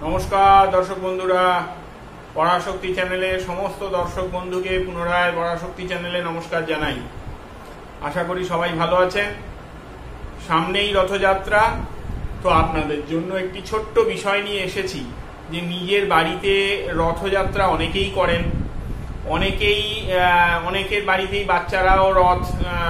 नमस्कार दर्शक बंधुरा पराशक्ति चैनेले समस्त दर्शक बंधुके पुनराय पराशक्ति चैनेले नमस्कार जानाई। आशा करी सबाई भालो आछेन। सामनेई रथयात्रा, तो आपनादेर जोन्नो एकटी छोट्ट विषय निये एसेछि जे निजेर बाड़ीते रथयात्रा अनेकेई करेन, अनेकेर बाड़ीतेई बाच्चाराओ रथ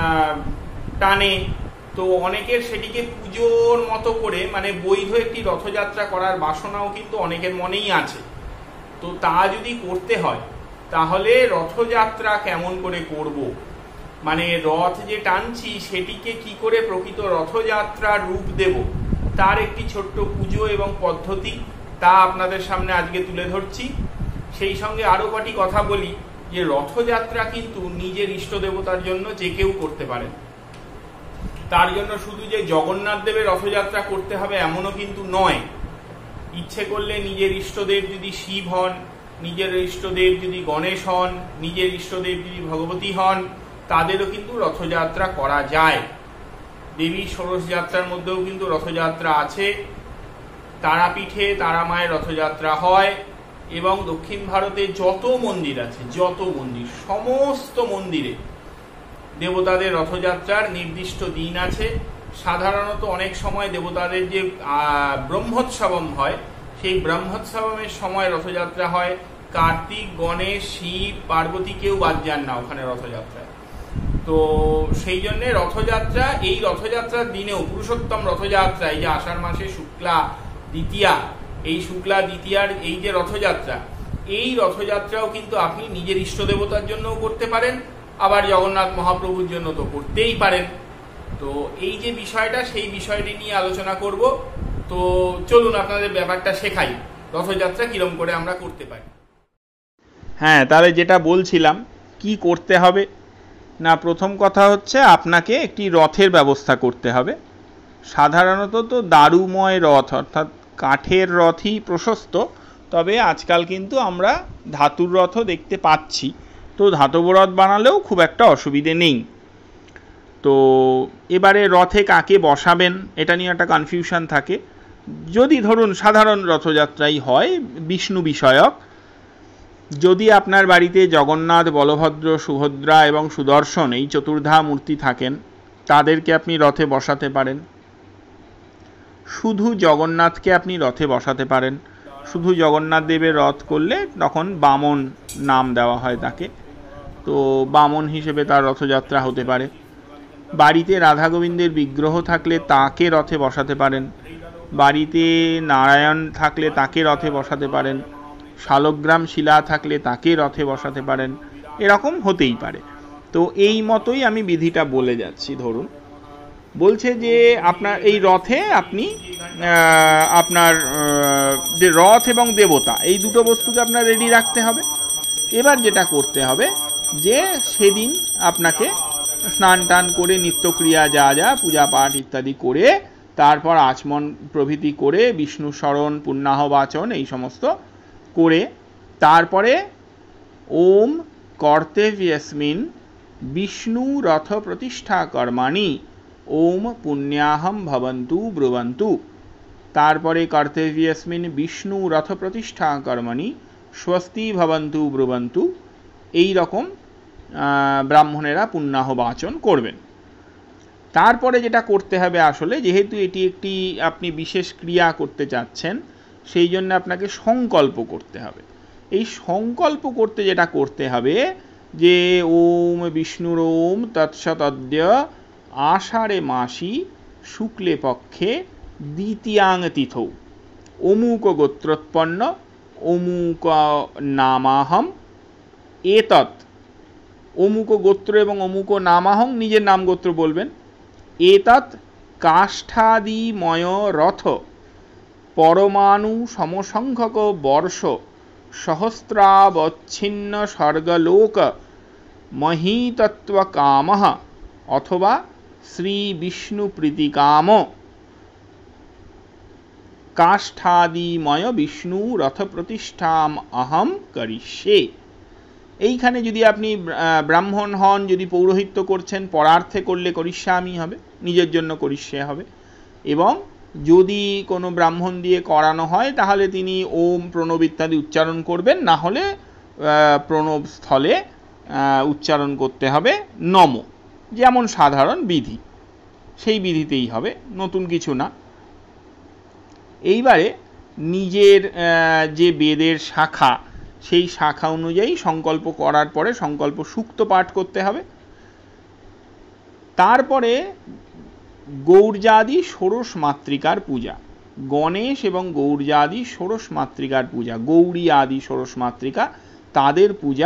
टाने। तो अनेकेर सेटिके पुजोर मतो करे माने बैध एकटी रथयात्रा करार बासनाओ किन्तु अनेकेर मनेई आछे। तो ता यदि करते हय ताहले रथयात्रा केमन करे करबो, माने रथ जे टानछि सेटिके कि करे प्रकृत रथयात्रा रूप देब तार एकटी छोट्ट पुजो एवं पद्धति ता आपनादेर सामने आजके तुले धरछि। सेई संगे आरो कटी कथा बोली जे रथयात्रा किन्तु निजेर इष्ट देवतार जन्य जे केउ करते पारेन। तार जन्य शुधु जे जगन्नाथ देवेर रथयात्रा करते हबे एमनও किन्तु नय। इच्छे करले निजेर इष्टदेव यदि शिव हन, निजेर इष्टदेव यदि गणेश हन, निजेर इष्टदेव यदि भगवती हन, तादेরও किन्तु रथयात्रा करा जाय। देवी षोडश यात्रार मध्येও किन्तु रथयात्रा आछे। तारापीठे तारा माয়ের रथयात्रा হয় এবং দক্ষিণ ভারতে যত মন্দির আছে, যত মন্দির সমস্ত মন্দিরে দেবতাদের রথযাত্রার নির্দিষ্ট দিন আছে। সাধারণত অনেক সময় দেবতাদের যে ব্রহ্মোৎসবম হয় সেই ব্রহ্মোৎসবমের সময় রথযাত্রা হয়। কার্তিক, গণেশ, শিব, পার্বতী কেউ বাদ যান না ওখানে রথযাত্রায়। তো সেই জন্য রথযাত্রা, এই রথযাত্রার দিনেও পুরুষোত্তম রথযাত্রা, এই যে আষাঢ় মাসে শুক্লা দ্বিতীয়া, এই শুক্লা দ্বিতীয়ার এই যে রথযাত্রা, এই রথযাত্রাও কিন্তু আপনি নিজের ইষ্ট দেবতার জন্যও করতে পারেন, আবার জগন্নাথ মহাপ্রভুর জন্য তো করতেই পারেন। তো এই যে বিষয়টা, সেই বিষয়টি নিয়ে আলোচনা করব। তো চলুন আপনাদের ব্যাপারটা শেখাই, রথযাত্রা কিরকম করে আমরা করতে পারি। হ্যাঁ, তাহলে যেটা বলছিলাম কি করতে হবে না, প্রথম কথা হচ্ছে আপনাকে একটি রথের ব্যবস্থা করতে হবে। সাধারণত তো দারুময় রথ অর্থাৎ কাঠের রথই প্রশস্ত, তবে আজকাল কিন্তু আমরা ধাতুর রথও দেখতে পাচ্ছি। তো ধাতব রথ বানালেও খুব একটা অসুবিধে নেই। তো এবারে রথে কাকে বসাবেন এটা নিয়ে একটা কনফিউশন থাকে। যদি ধরুন সাধারণ রথযাত্রাই হয় বিষ্ণু বিষয়ক, যদি আপনার বাড়িতে জগন্নাথ, বলভদ্র, সুভদ্রা এবং সুদর্শন এই চতুর্ধা মূর্তি থাকেন, তাদেরকে আপনি রথে বসাতে পারেন। শুধু জগন্নাথকে আপনি রথে বসাতে পারেন। শুধু জগন্নাথ দেবের রথ করলে তখন বামন নাম দেওয়া হয় তাকে। তো বামন হিসেবে তার রথযাত্রা হতে পারে। বাড়িতে রাধা গোবিন্দের বিগ্রহ থাকলে তাকে রথে বসাতে পারেন। বাড়িতে নারায়ণ থাকলে তাকে রথে বসাতে পারেন। শালগ্রাম শিলা থাকলে তাকে রথে বসাতে পারেন। এরকম হতেই পারে। তো এই মতোই আমি বিধিটা বলে যাচ্ছি। ধরুন বলছে যে আপনার এই রথে আপনি আপনার যে রথ এবং দেবতা এই দুটো বস্তুকে আপনার রেডি রাখতে হবে। এবার যেটা করতে হবে যে সেদিন আপনাকে স্নান টান করে নিত্যক্রিয়া যা যা পূজা পাঠ ইত্যাদি করে তারপর আচমন প্রভৃতি করে বিষ্ণু স্মরণ, পুণ্যাহ বাচন এই সমস্ত করে তারপরে ওম কর্তব্যস্মিন বিষ্ণু রথ প্রতিষ্ঠা কর্মাণি ওম পুণ্যাহম ভবন্তু ব্রুবন্তু, তারপরে কর্তব্যস্মিন বিষ্ণু রথ প্রতিষ্ঠা কর্মণি স্বস্তি ভবন্তু ব্রুবন্তু, এই রকম ব্রাহ্মণেরা পুণ্যাহ বাচন করবেন। তারপরে যেটা করতে হবে, আসলে যেহেতু এটি একটি আপনি বিশেষ ক্রিয়া করতে চাচ্ছেন সেই জন্য আপনাকে সংকল্প করতে হবে। এই সংকল্প করতে যেটা করতে হবে যে ওম বিষ্ণুর ওম তৎসতদ্য আষাঢ়ে মাসি শুক্লে পক্ষে দ্বিতীয়াং তিথৌ অমুক গোত্রোৎপন্ন অমুক নামাহম এতৎ, অমুক গোত্র এবং অমুক নামাহং নিজের নাম গোত্র বলবেন। এতৎ কাষ্ঠাদিময় রথ পরমাণু সমসংখ্যক বর্ষ সহস্রাবচ্ছিন্ন স্বর্গলোক মহীতত্ব কামঃ অথবা শ্রী বিষ্ণু প্রীতিকাম কাষ্ঠাদিময় বিষ্ণু রথ প্রতিষ্ঠাম অহম করিষ্যে। এইখানে যদি আপনি ব্রাহ্মণ হন, যদি পৌরোহিত্য করছেন, পরার্থে করলে করিষ্যামি হবে, নিজের জন্য করিষ্যে হবে। এবং যদি কোনো ব্রাহ্মণ দিয়ে করানো হয় তাহলে তিনি ওম প্রণব ইত্যাদি উচ্চারণ করবেন, না হলে প্রণব স্থলে উচ্চারণ করতে হবে নম, যেমন সাধারণ বিধি সেই বিধিতেই হবে, নতুন কিছু না। এইবারে নিজের যে বেদের শাখা সেই শাখা অনুযায়ী সংকল্প করার পরে সংকল্প সূক্ত পাঠ করতে হবে। তারপরে গৌড়জাদি ষোড়শ মাতৃকার পূজা, গণেশ এবং গৌড়জাদি ষোড়শ মাতৃকার পূজা, গৌরী আদি ষোড়শ মাতৃকা তাদের পূজা,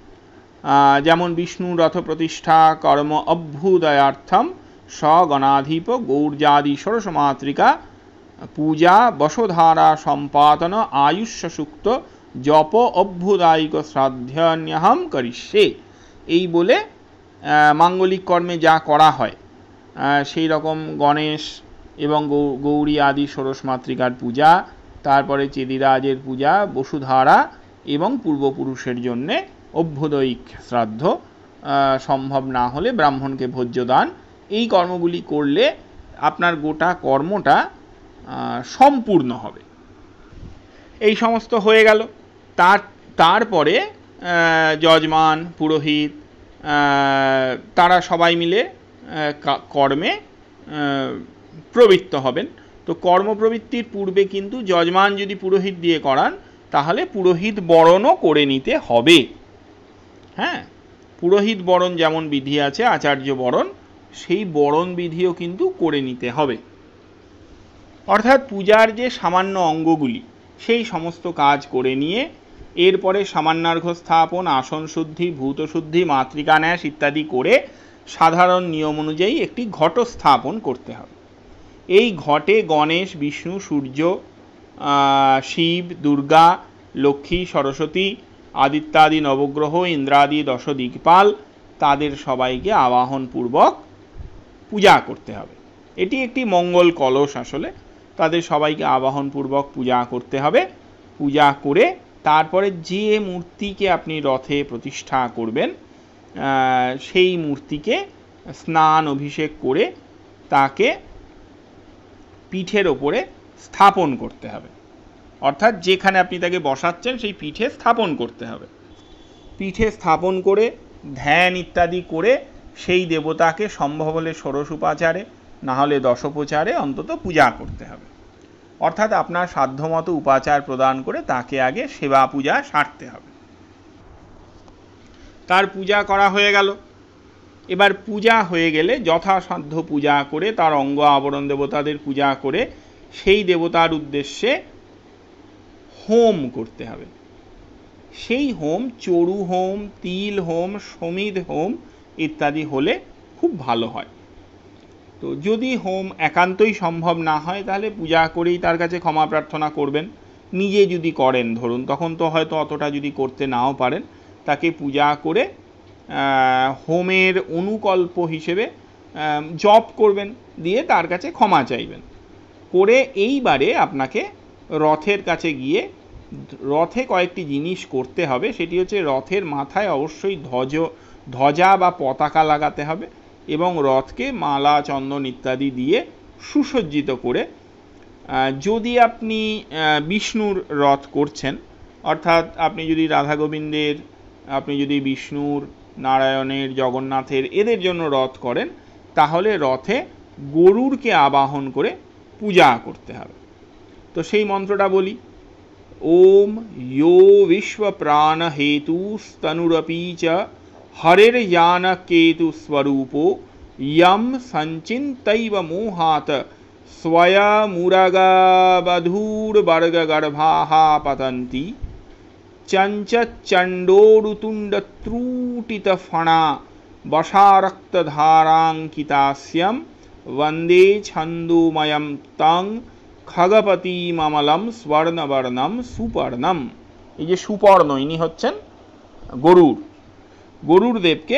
যেমন বিষ্ণু রথ প্রতিষ্ঠা কর্ম অভ্যুদয়ার্থম স্বগণাধিপ গৌড়জাদি ষোড়শ মাতৃকা পূজা বসোধারা সম্পাদন আয়ুষ্য সুক্ত জপ অভ্যুদায়িক শ্রাদ্ধন্যহম করিষ্যে, এই বলে মাঙ্গলিক কর্মে যা করা হয় সেই রকম গণেশ এবং গৌরী আদি ষোড়শ মাতৃকার পূজা, তারপরে চেদিরাজের পূজা, বসুধারা এবং পূর্বপুরুষের জন্যে অভ্যুদয়িক শ্রাদ্ধ, সম্ভব না হলে ব্রাহ্মণকে ভোজ্যদান, এই কর্মগুলি করলে আপনার গোটা কর্মটা সম্পূর্ণ হবে। এই সমস্ত হয়ে গেল। তারপরে যজমান, পুরোহিত তারা সবাই মিলে কর্মে প্রবৃত্ত হবেন। তো কর্মপ্রবৃত্তির পূর্বে কিন্তু যজমান যদি পুরোহিত দিয়ে করান তাহলে পুরোহিত বরণও করে নিতে হবে। হ্যাঁ, পুরোহিত বরণ যেমন বিধি আছে আচার্য বরণ, সেই বরণ বিধিও কিন্তু করে নিতে হবে। অর্থাৎ পূজার যে সামান্য অঙ্গগুলি সেই সমস্ত কাজ করে নিয়ে এরপরে সামান্যার্ঘ্য স্থাপন, আসন শুদ্ধি, ভূত শুদ্ধি, মাতৃকা ন্যাস ইত্যাদি করে সাধারণ নিয়ম অনুযায়ী একটি ঘট স্থাপন করতে হবে। এই ঘটে গণেশ, বিষ্ণু, সূর্য, শিব, দুর্গা, লক্ষ্মী, সরস্বতী, আদিত্যাদি নবগ্রহ, ইন্দ্রাদি দশ দিকপাল তাদের সবাইকে আবাহনপূর্বক পূজা করতে হবে। এটি একটি মঙ্গল কলস, আসলে তাদের সবাইকে আবাহনপূর্বক পূজা করতে হবে। পূজা করে তারপরে যে মূর্তিকে আপনি রথে প্রতিষ্ঠা করবেন সেই মূর্তিকে স্নান অভিষেক করে তাকে পিঠের ওপরে স্থাপন করতে হবে। অর্থাৎ যেখানে আপনি তাকে বসাচ্ছেন সেই পিঠে স্থাপন করতে হবে। পিঠে স্থাপন করে ধ্যান ইত্যাদি করে সেই দেবতাকে সম্ভব হলে ষোড়শ উপাচারে, না হলে দশোপচারে অন্তত পূজা করতে হবে। অর্থাৎ আপনার সাধ্যমতো উপাচার প্রদান করে তাকে আগে সেবা পূজা সারতে হবে। তার পূজা করা হয়ে গেল। এবার পূজা হয়ে গেলে যথাসাধ্য পূজা করে তার অঙ্গ আবরণ দেবতাদের পূজা করে সেই দেবতার উদ্দেশ্যে হোম করতে হবে। সেই হোম চড়ু হোম, তিল হোম, সমিধ হোম ইত্যাদি হলে খুব ভালো হয়। তো যদি হোম একান্তই সম্ভব না হয় তাহলে পূজা করেই তার কাছে ক্ষমা প্রার্থনা করবেন। নিজে যদি করেন ধরুন, তখন তো হয়তো অতটা যদি করতে নাও পারেন, তাকে পূজা করে হোমের অনুকল্প হিসেবে জপ করবেন, দিয়ে তার কাছে ক্ষমা চাইবেন। করে এইবারে আপনাকে রথের কাছে গিয়ে রথে কয়েকটি জিনিস করতে হবে। সেটি হচ্ছে রথের মাথায় অবশ্যই ধ্বজা বা পতাকা লাগাতে হবে এবং রথকে মালা, চন্দন ইত্যাদি দিয়ে সুসজ্জিত করে, যদি আপনি বিষ্ণুর রথ করছেন, অর্থাৎ আপনি যদি রাধা গোবিন্দের, আপনি যদি বিষ্ণুর, নারায়ণের, জগন্নাথের এদের জন্য রথ করেন তাহলে রথে গরুরকে আবাহন করে পূজা করতে হবে। তো সেই মন্ত্রটা বলি, ওম ইয়ো বিশ্ব প্রাণ হেতু স্তনুরপি চ হরের যান কেতু স্বরূপো ইয়ম সঞ্চিন্তৈব মোহাত स्वयमुरगबधूर्वर्गगर्भाः पतन्ति चञ्चच्चण्डोरुतुण्डत्रूटितफणा वशारक्तधाराङ्कितास्यं वन्दे छन्दोमयं तं खगपतिममलं स्वर्णवर्णं सुपर्णम। এই যে সুপর্ণ, ইনি হচ্ছেন গরুর দেবকে,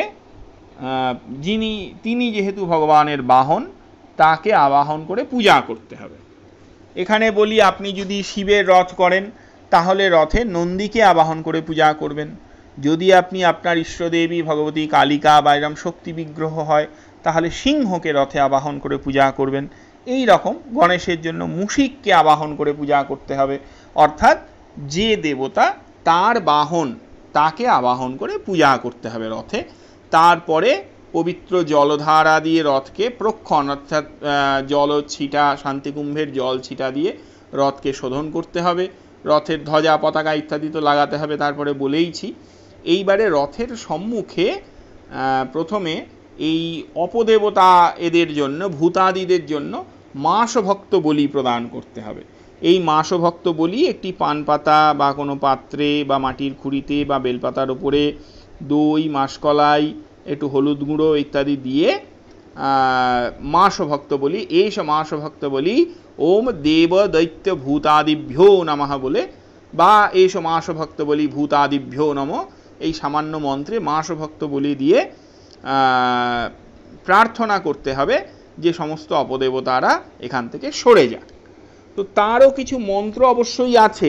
তিনি যেহেতু ভগবানের বাহন, তাকে আবাহন করে পূজা করতে হবে। এখানে বলি, আপনি যদি শিবের রথ করেন তাহলে রথে নন্দীকে আবাহন করে পূজা করবেন। যদি আপনি আপনার ইষ্টদেবী ভগবতী কালিকা বা এরম শক্তি বিগ্রহ হয় তাহলে সিংহকে রথে আবাহন করে পূজা করবেন। এই রকম গণেশের জন্য মুশিককে আবাহন করে পূজা করতে হবে, অর্থাৎ যে দেবতা তার বাহন তাকে আবাহন করে পূজা করতে হবে রথে। তারপরে পবিত্র জলধারা দিয়ে রথকে প্রক্ষণ, অর্থাৎ জল ছিটা, শান্তিকুম্ভের জল ছিটা দিয়ে রথকে শোধন করতে হবে। রথের ধ্বজা পতাকা ইত্যাদি তো লাগাতে হবে, তারপরে বলেইছি। এইবারে রথের সম্মুখে প্রথমে এই অপদেবতা এদের জন্য, ভূতাদিদের জন্য মাসভক্ত বলি প্রদান করতে হবে। এই মাসভক্ত বলি একটি পান পাতা বা কোনো পাত্রে বা মাটির খুঁড়িতে বা বেলপাতার উপরে দই, মাসকলাই, একটু হলুদ গুঁড়ো ইত্যাদি দিয়ে মাসভক্ত বলি, এই মাসভক্ত বলি ওম দেব দৈত্য ভূতাদিভ্যো নমঃ বলে, বা এই মাসভক্ত বলি ভূতাদিভ্যো নমঃ, এই সামান্য মন্ত্রে মাসভক্ত বলি দিয়ে প্রার্থনা করতে হবে যে সমস্ত অপদেবতারা এখান থেকে সরে যায়। তো তারও কিছু মন্ত্র অবশ্যই আছে,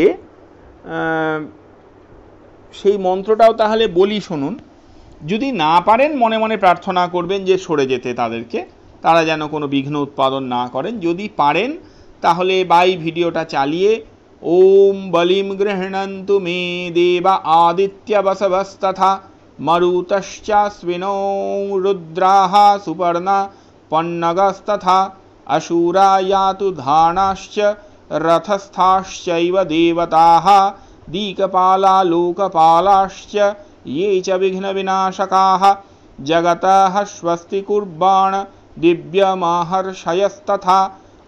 সেই মন্ত্রটাও তাহলে বলি শুনুন। যদি না পারেন মনে মনে প্রার্থনা করবেন যে সরে যেতে তাদেরকে, তারা যেন কোনো বিঘ্ন উৎপাদন না করেন। যদি পারেন তাহলে বাই ভিডিওটা চালিয়ে ওম বলিম গৃহণন্তু মে দেবা আদিত্য বসবস্তথা মরুতশ্চাস্বিনো রুদ্রাः সুপর্ণা পন্নগস্তথা অসুরা यातु धानाश्च रथस्थाश्चैव देवताः दीकपाला लोकपालाश्च ये च विघ्नविनाशकाः जगतः स्वस्ति कुर्बाण दिव्यमहर्षयस्तथा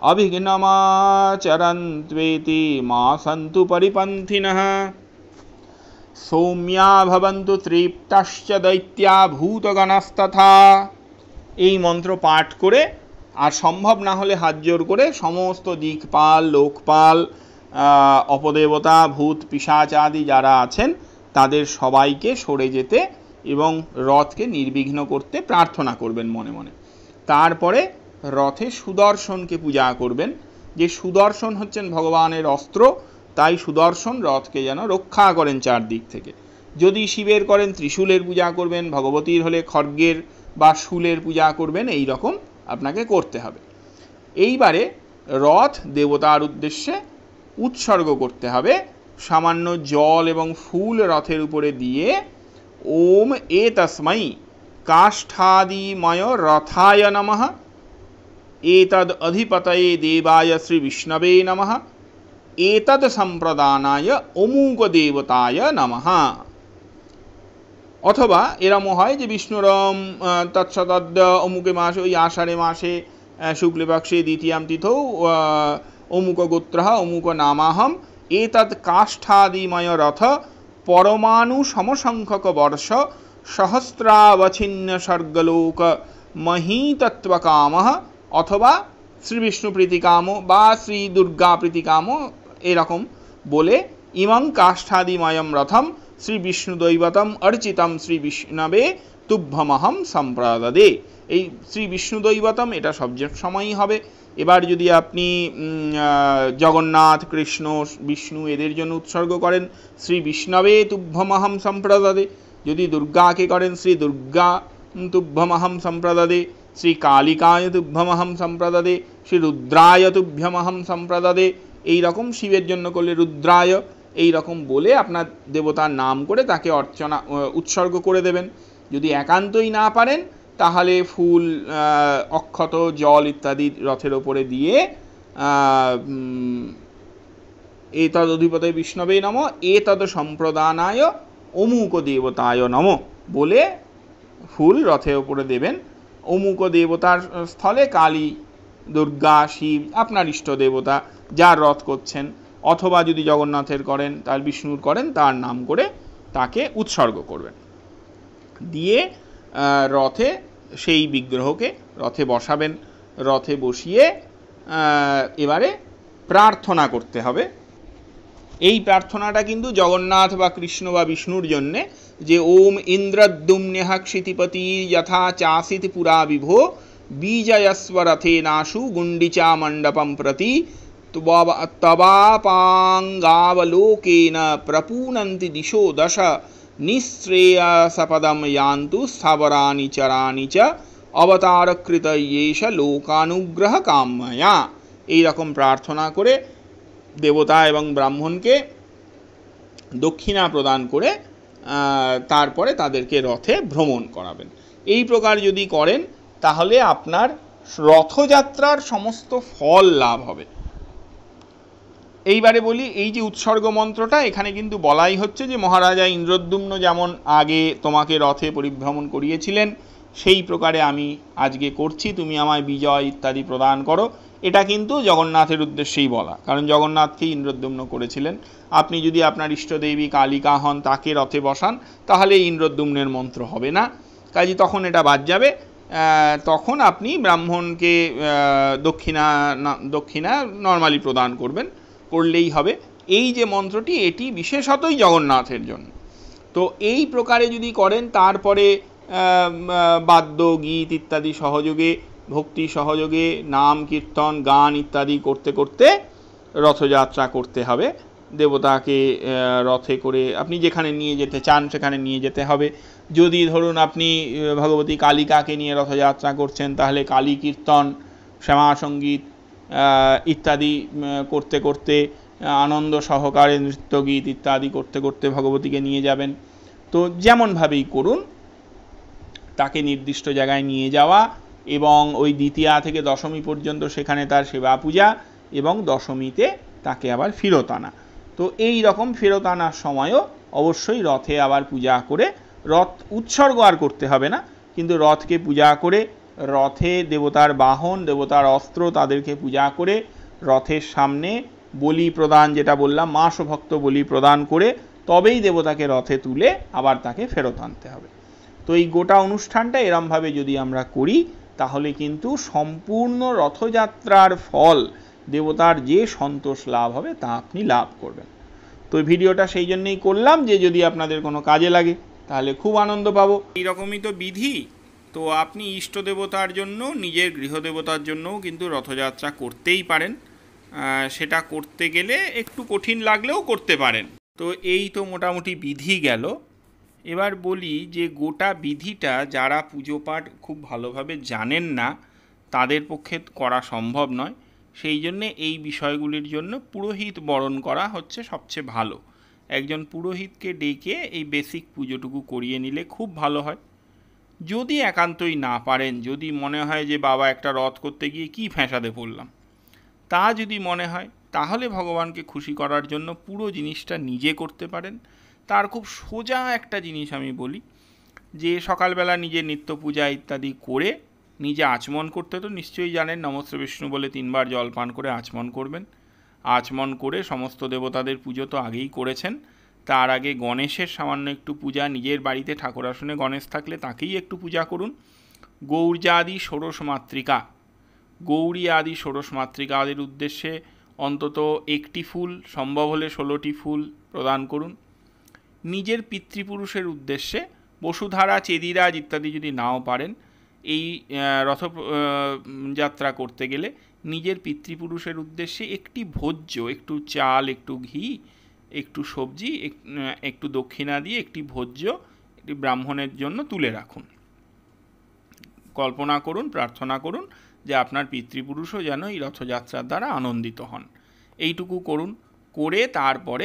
अभिघ्नमाचरन्त्वेति मा सन्तु परिपन्थिनः सौम्या भवन्तु तृप्ताश्च दैत्या भूतगणस्तथा। এই মন্ত্র পাঠ করে, আর সম্ভব না হলে হাত জোর করে সমস্ত দিকপাল, লোকপাল, অপদেবতা, ভূত, পিশাচ আদি যারা আছেন তাদের সবাইকে সরে যেতে এবং রথকে নির্বিঘ্ন করতে প্রার্থনা করবেন মনে মনে। তারপরে রথে সুদর্শনকে পূজা করবেন, যে সুদর্শন হচ্ছেন ভগবানের অস্ত্র, তাই সুদর্শন রথকে যেন রক্ষা করেন চারদিক থেকে। যদি শিবের করেন ত্রিশূলের পূজা করবেন, ভগবতীর হলে খড়গের বা শূলের পূজা করবেন, এই রকম আপনাকে করতে হবে। এইবারে রথ দেবতার উদ্দেশ্যে উৎসর্গ করতে হবে। সামান্য জল এবং ফুল রথের উপরে দিয়ে ওম এতস্मै কাষ্ঠাদিময় রথায় নমঃ এতদ অধিপতয়ে দেবায় শ্রী বিষ্ণবে নমঃ এতদ সম্প্রদানায় অমুক দেবতায় নমঃ। অথবা এরমও হয় যে বিষ্ণুরম তৎসতদ্ অমুকে মাসে, ওই আষাঢ়ে মাসে শুক্লপক্ষে দ্বিতীয়াম তিথৌ অমুক গোত্রঃ অমুক নামাহম এতদ কাষ্ঠাদিময় রথ পরমাণু সমসংখ্যক বর্ষ সহস্রাবছিন্ন স্বর্গলোক মহীতত্ত্বকামঃ, অথবা শ্রী বিষ্ণু প্রীতিকাম বা শ্রী দুর্গা প্রীতিকাম, এরকম বলে ইমং কাষ্ঠাদিময়ম রথম শ্রী বিষ্ণু দৈবতম অর্চিতম শ্রী বিষ্ণবে তুভ্যমহম সম্প্রদদে। এই শ্রী বিষ্ণু দৈবতম এটা সব সময়ই হবে। এবার যদি আপনি জগন্নাথ, কৃষ্ণ, বিষ্ণু এদের জন্য উৎসর্গ করেন শ্রী বিষ্ণবে তুভ্যমহম সম্প্রদদে, যদি দুর্গাকে করেন শ্রী দুর্গা তুভ্যমহম সম্প্রদদে, শ্রী কালিকায় তুভ্যমহম সম্প্রদদে, শ্রী রুদ্রায় তুভ্যমহম সম্প্রদদে, এই রকম শিবের জন্য করলে রুদ্রায়, এই রকম বলে আপনার দেবতার নাম করে তাকে অর্চনা উৎসর্গ করে দেবেন। যদি একান্তই না পারেন তাহলে ফুল, অক্ষত, জল ইত্যাদি রথের ওপরে দিয়ে এতদ অধিপতয়ে বিষ্ণবে নমঃ এতদ সম্প্রদানায় অমুক দেবতায় নমঃ বলে ফুল রথের ওপরে দেবেন। অমুক দেবতার স্থলে কালী, দুর্গা, শিব, আপনার ইষ্ট দেবতা যার রথ করছেন, অথবা যদি জগন্নাথের করেন তার বিষ্ণুর করেন তার নাম করে তাকে উৎসর্গ করবেন। দিয়ে রথে সেই বিগ্রহকে রথে বসাবেন। রথে বসিয়ে এবারে প্রার্থনা করতে হবে। এই প্রার্থনাটা কিন্তু জগন্নাথ বা কৃষ্ণ বা বিষ্ণুর জন্যে, যে ওম ইন্দ্রদ্যুম্ন্যঃ ক্ষিতিপতি যথা চাসিত পুরা বিভো বীজয়স্ব রথে নাশু গুণ্ডিচা মণ্ডপম প্রতি তবাপাঙ্গাবলোকেন প্রপুনন্তি দিশো দশ নিঃশ্রেয়সপদম ইয়ান্তু স্থাবরানি চরানি চ অবতারকৃত ইয়েষ লোকানুগ্রহ কাম্যয়া। এইরকম প্রার্থনা করে দেবতা এবং ব্রাহ্মণকে দক্ষিণা প্রদান করে তারপরে তাদেরকে রথে ভ্রমণ করাবেন। এই প্রকার যদি করেন তাহলে আপনার রথযাত্রার সমস্ত ফল লাভ হবে। এইবারে বলি, এই যে উৎসর্গ মন্ত্রটা এখানে কিন্তু বলাই হচ্ছে যে মহারাজা ইন্দ্রদ্যুম্ন যেমন আগে তোমাকে রথে পরিভ্রমণ করিয়েছিলেন সেই প্রকারে আমি আজকে করছি, তুমি আমায় বিজয় ইত্যাদি প্রদান করো। এটা কিন্তু জগন্নাথের উদ্দেশ্যেই বলা, কারণ জগন্নাথকে ইন্দ্রদ্যুম্ন করেছিলেন। আপনি যদি আপনার ইষ্টদেবী কালিকা হন, তাকে রথে বসান, তাহলে ইন্দ্রদ্যুম্নের মন্ত্র হবে না, কাজে তখন এটা বাদ যাবে। তখন আপনি ব্রাহ্মণকে দক্ষিণা নর্মালি প্রদান করলেই হবে। এই যে মন্ত্রটি এটি বিশেষতই জগন্নাথের জন্য। তো এই প্রকারে যদি করেন তারপরে বাদ্য গীত ইত্যাদি সহযোগে, ভক্তি সহযোগে নাম কীর্তন গান ইত্যাদি করতে করতে রথযাত্রা করতে হবে। দেবতাকে রথে করে আপনি যেখানে নিয়ে যেতে চান সেখানে নিয়ে যেতে হবে। যদি ধরুন আপনি ভগবতী কালিকাকে নিয়ে রথযাত্রা করছেন, তাহলে কালী কীর্তন, শ্যামা সঙ্গীত ইত্যাদি করতে করতে, আনন্দ সহকারে নৃত্য গীত ইত্যাদি করতে করতে ভগবতীকে নিয়ে যাবেন। তো যেমনভাবেই করুন, তাকে নির্দিষ্ট জায়গায় নিয়ে যাওয়া এবং ওই দ্বিতীয়া থেকে দশমী পর্যন্ত সেখানে তার সেবা পূজা, এবং দশমীতে তাকে আবার ফেরত আনা। তো এই রকম ফেরত আনার সময়ও অবশ্যই রথে আবার পূজা করে, রথ উৎসর্গ আর করতে হবে না, কিন্তু রথকে পূজা করে, রথে দেবতার বাহন, দেবতার অস্ত্র তাদেরকে পূজা করে, রথের সামনে বলি প্রদান, যেটা বললাম মাসভক্ত বলি প্রদান করে তবেই দেবতাকে রথে তুলে আবার তাকে ফেরত আনতে হবে। তো এই গোটা অনুষ্ঠানটা এরমভাবে যদি আমরা করি তাহলে কিন্তু সম্পূর্ণ রথযাত্রার ফল, দেবতার যে সন্তোষ লাভ হবে তা আপনি লাভ করবেন। তো এই ভিডিওটা সেই জন্যই করলাম যে যদি আপনাদের কোনো কাজে লাগে তাহলে খুব আনন্দ পাবো। এইরকমই তো বিধি। তো আপনি ইষ্ট দেবতার জন্য, নিজের গৃহদেবতার জন্যও কিন্তু রথযাত্রা করতেই পারেন। সেটা করতে গেলে একটু কঠিন লাগলেও করতে পারেন। তো এই তো মোটামুটি বিধি গেল। এবার বলি যে গোটা বিধিটা যারা পুজো পাঠ খুব ভালোভাবে জানেন না তাদের পক্ষে করা সম্ভব নয়। সেই জন্যে এই বিষয়গুলির জন্য পুরোহিত বরণ করা হচ্ছে সবচেয়ে ভালো। একজন পুরোহিতকে ডেকে এই বেসিক পুজোটুকু করিয়ে নিলে খুব ভালো হয়। যদি একান্তই না পারেন, যদি মনে হয় যে বাবা একটা রথ করতে গিয়ে কী ফ্যাঁসাতে পড়লাম, তা যদি মনে হয় তাহলে ভগবানকে খুশি করার জন্য পুরো জিনিসটা নিজে করতে পারেন। তার খুব সোজা একটা জিনিস আমি বলি, যে সকালবেলা নিজে নিত্য পূজা ইত্যাদি করে নিজে আচমন করতে তো নিশ্চয়ই জানেন, নমস্তে বিষ্ণু বলে 3 বার জল পান করে আচমন করবেন। আচমন করে সমস্ত দেবতাদের পুজো তো আগেই করেছেন, তার আগে গণেশের সামান্য একটু পূজা, নিজের বাড়িতে ঠাকুর আসনে গণেশ থাকলে তাকেই একটু পূজা করুন। গৌর্যাদি ষোড়শ মাতৃকা, গৌরী আদি ষোড়শ মাতৃকাদের উদ্দেশ্যে অন্তত 1টি ফুল, সম্ভব হলে 16টি ফুল প্রদান করুন। নিজের পিতৃপুরুষের উদ্দেশ্যে বসুধারা, চেদিরাজ ইত্যাদি যদি নাও পারেন, এই রথযাত্রা করতে গেলে নিজের পিতৃপুরুষের উদ্দেশ্যে একটি ভোজ্য, একটু চাল, একটু ঘি, একটু সবজি, একটু দক্ষিণা দিয়ে একটি ভোজ্য একটি ব্রাহ্মণের জন্য তুলে রাখুন। কল্পনা করুন, প্রার্থনা করুন যে আপনার পিতৃপুরুষও যেন এই রথযাত্রার দ্বারা আনন্দিত হন। এইটুকু করুন। করে তারপরে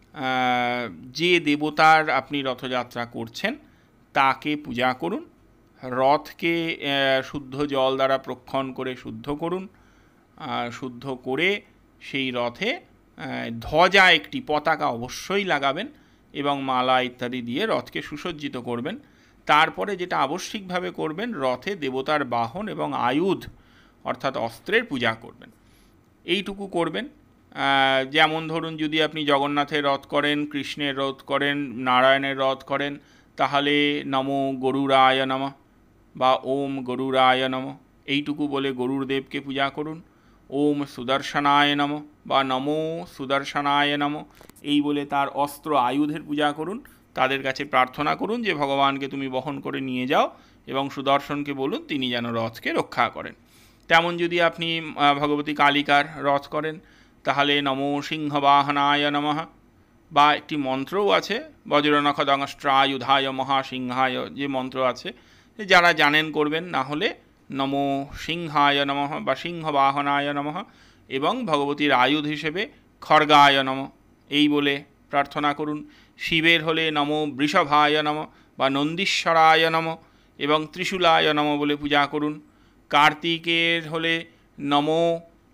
যে দেবতার আপনি রথযাত্রা করছেন তাকে পূজা করুন। রথকে শুদ্ধ জল দ্বারা প্রক্ষণ করে শুদ্ধ করুন। শুদ্ধ করে সেই রথে ধ্বজা, একটি পতাকা অবশ্যই লাগাবেন এবং মালা ইত্যাদি দিয়ে রথকে সুসজ্জিত করবেন। তারপরে যেটা আবশ্যিকভাবে করবেন, রথে দেবতার বাহন এবং আয়ুধ অর্থাৎ অস্ত্রের পূজা করবেন। এইটুকু করবেন। যেমন ধরুন যদি আপনি জগন্নাথের রথ করেন, কৃষ্ণের রথ করেন, নারায়ণের রথ করেন, তাহলে নমো গরুরায় নমঃ বা ওম গরুরায় নমঃ এইটুকু বলে গরুরদেবকে পূজা করুন। ওম সুদর্শনায় নমঃ বা নমো সুদর্শনায় নমঃ এই বলে তার অস্ত্র আয়ুধের পূজা করুন। তাদের কাছে প্রার্থনা করুন যে ভগবানকে তুমি বহন করে নিয়ে যাও এবং সুদর্শনকে বলুন তিনি যেন রথকে রক্ষা করেন। তেমন যদি আপনি ভগবতী কালিকার রথ করেন তাহলে নমো সিংহবাহনায় নমঃ বা একটি মন্ত্রও আছে বজ্রনখদংষ্ট্রায়ুধায় মহাসিংহায় যে মন্ত্র আছে, যারা জানেন করবেন, না হলে নমো সিংহায় নমঃ বা সিংহবাহনায় নমঃ এবং ভগবতীর আয়ুধ হিসেবে খড়গায় নমঃ এই বলে প্রার্থনা করুন। শিবের হলে নমো বৃষভায় নমঃ বা নন্দীশ্বরায় নমঃ এবং ত্রিশূলায় নমঃ বলে পূজা করুন। কার্তিকের হলে নমো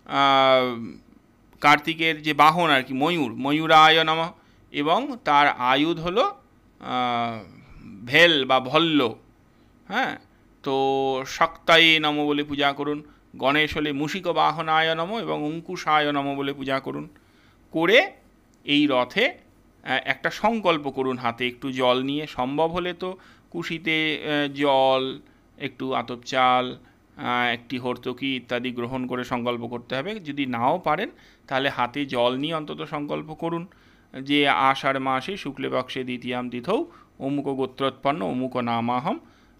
কার্তিকের যে বাহন আর কি ময়ূরায় নমঃ এবং তার আয়ুধ হলো ভেল বা ভল্ল। হ্যাঁ, তো শক্তায়ে নমঃ বলে পূজা করুন। গণেশ হলে মূষিক বাহনায় নমঃ এবং অঙ্কুশায় নমঃ বলে পূজা করুন। করে এই রথে একটা সংকল্প করুন, হাতে একটু জল নিয়ে, সম্ভব হলে তো কুশিতে জল, একটু আতপ চাল, একটি হর্তকি ইত্যাদি গ্রহণ করে সংকল্প করতে হবে। যদি নাও পারেন তাহলে হাতে জল নিয়ে অন্তত সংকল্প করুন যে আষাঢ় মাসে শুক্লপক্ষে দ্বিতীয়াম তিথৌ অমুক গোত্রোৎপন্ন অমুক নামাহম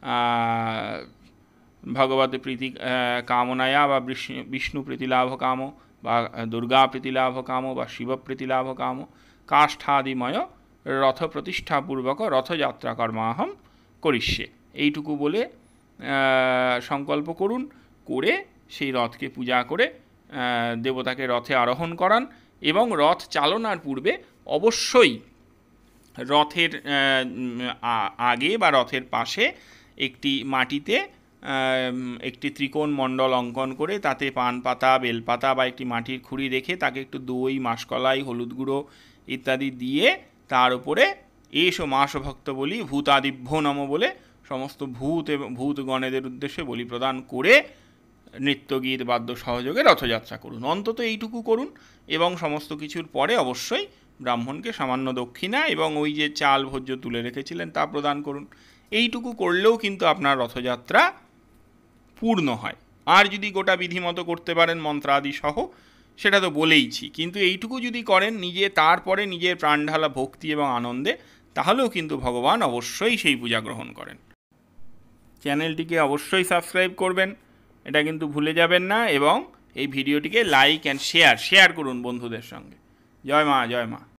ভগবত প্রীতি কামনায়া বা বিষ্ণু প্রীতিলাভ কাম বা দুর্গা প্রীতিলাভ কাম বা শিব প্রীতিলাভ কাম কাষ্ঠাদিময় রথ প্রতিষ্ঠাপূর্বক রথযাত্রা কর্মাহম করিষ্যে এইটুকু বলে সংকল্প করুন। করে সেই রথকে পূজা করে দেবতাকে রথে আরোহণ করান এবং রথ চালনার পূর্বে অবশ্যই রথের আগে বা রথের পাশে একটি মাটিতে একটি ত্রিকোণ মণ্ডল অঙ্কন করে তাতে পান পাতা, বেলপাতা বা একটি মাটির খুঁড়ি রেখে তাকে একটু দই, মাসকলাই, হলুদ গুঁড়ো ইত্যাদি দিয়ে তার উপরে এসো মাস ভক্ত বলি ভূতাদিভ্যো নমঃ বলে সমস্ত ভূত এবং ভূতগণেদের উদ্দেশ্যে বলি প্রদান করে নৃত্যগীত বাদ্য সহযোগে রথযাত্রা করুন। অন্তত এইটুকু করুন এবং সমস্ত কিছুর পরে অবশ্যই ব্রাহ্মণকে সামান্য দক্ষিণা এবং ওই যে চাল ভোজ্য তুলে রেখেছিলেন তা প্রদান করুন। এইটুকু করলেও কিন্তু আপনার রথযাত্রা পূর্ণ হয়। আর যদি গোটা বিধিমতো করতে পারেন মন্ত্রাদি সহ সেটা তো বলেইছি, কিন্তু এইটুকু যদি করেন নিজে, তারপরে নিজের প্রাণঢালা ভক্তি এবং আনন্দে, তাহলেও কিন্তু ভগবান অবশ্যই সেই পূজা গ্রহণ করেন। চ্যানেলটিকে অবশ্যই সাবস্ক্রাইব করবেন, এটা কিন্তু ভুলে যাবেন না, এবং এই ভিডিওটিকে লাইক অ্যান্ড শেয়ার করুন বন্ধুদের সঙ্গে। জয় মা, জয় মা।